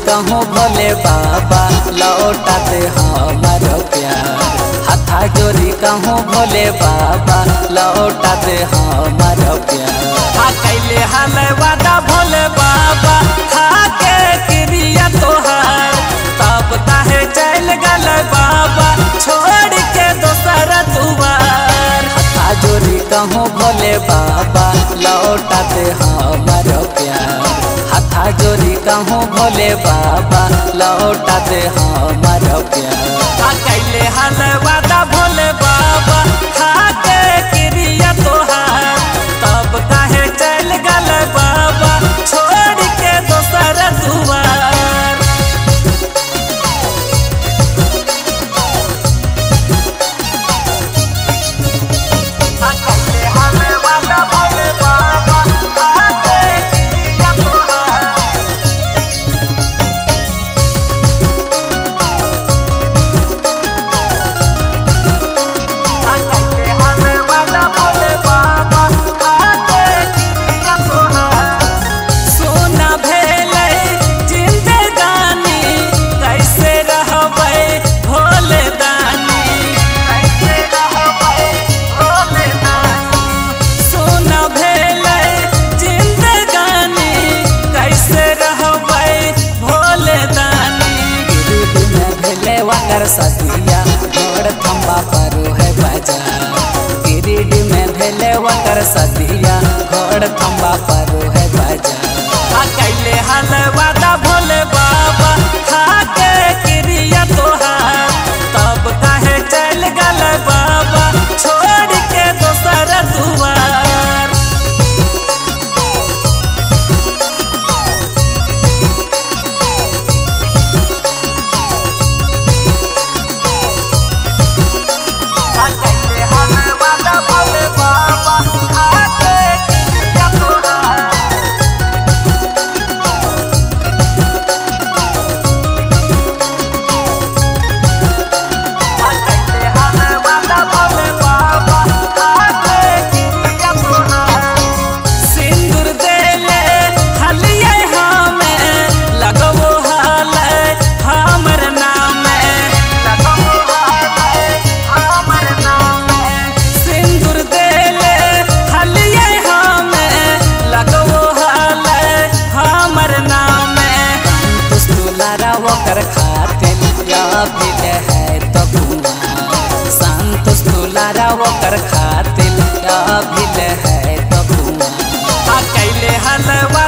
कहूँ भोले बाबा लौटा दे हमारो प्यार। हाथा जोड़ी कहूँ भोले बाबा लौटा दे हमारो प्यार। हाँ कैले हाल वादा भोले बाबा खाके क्रिया तोहार, तब ताहे चल गल बाबा छोड़ के दोसर दुआर। हाथा जोड़ी कहूँ भोले बाबा लौटा दे हमारो प्यार। हाथा जोड़ी कहूँ भोले बाबा लौटा दे हमारो प्यार। हाँ कैले हाल वादा भोले बाबा खाके क्रिया तोहार, तब काहे चल गल बाबा छोड़ के दोसर दुआर। हाँ कैले हाल वादा भोले बाबा खाके क्रिया तोहार, सदिया घोड़ थम्बा पर है बाजार। गिरिडीह में भेले वकर सदिया घोड़ थम्बा पर है बाजार। कैले हाल वादा भोले बाबा खाके क्रिया तोहार, तब काहे चल गल बाबा छोड़ के दोसर दुआर। वकर खातिर या बिल है तो कुआं। संतोष दुलारा वकर खातिर या बिल है तो कुआं। कैले हाल